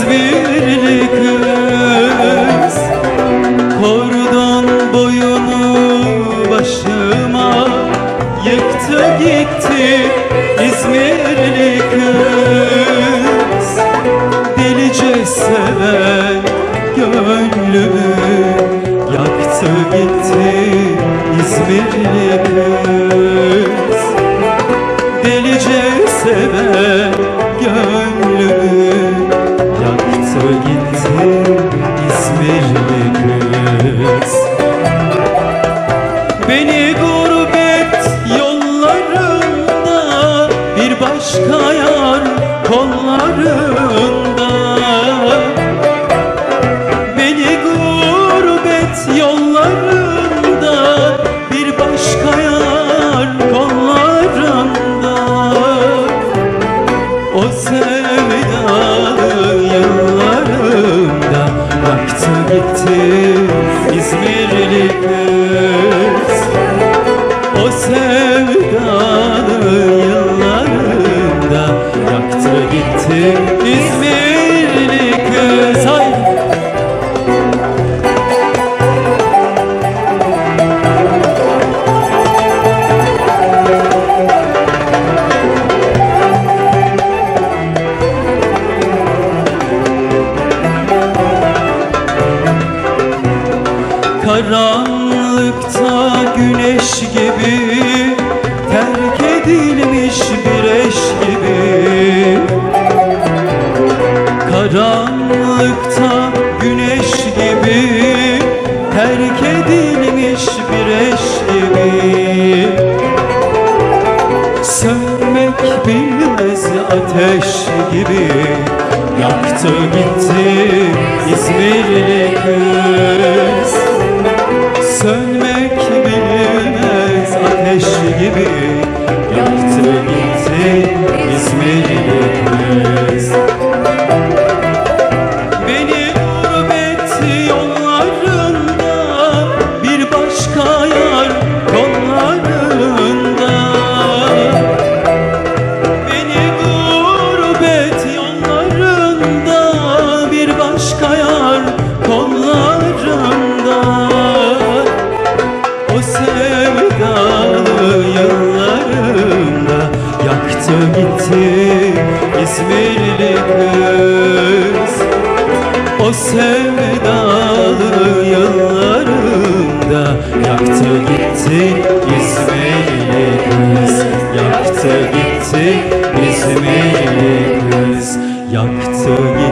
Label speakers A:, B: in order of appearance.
A: İzmirli kız, kordon boyunu başıma yıktı gitti. İzmirli kız, delice seven gönlümü yaktı gitti. İzmirli kız, delice seven gönlümü yaktı gitti. İzmirli kız, beni gurbet yollarında bir başka yar kollarında, beni gurbet yollarında bir başka yar kollarında, o sevdalı yıllarımda yaktı gitti. İzmirli kız, o sevdalı yıllarımda yaktı gitti. İzmirli kız, haydi. Karanlıkta güneş gibi, terk edilmiş bir eş gibi. Karanlıkta güneş gibi, terk edilmiş bir eş gibi. Sönmek bilmez ateş gibi yaktı gitti. İzmirli kız, sönmek bilmez ateş gibi yaktı gitti. İzmirli kız, beni gurbet yollarında bir başka yar kollarında, beni gurbet yollarında bir başka yar kollarında, o sevdalı yıllarımda yaktı gitti. İzmirli kız, o sevdalı yıllarımda yaktı gitti. İzmirli kız, yaktı gitti. İzmirli kız, yaktı gitti.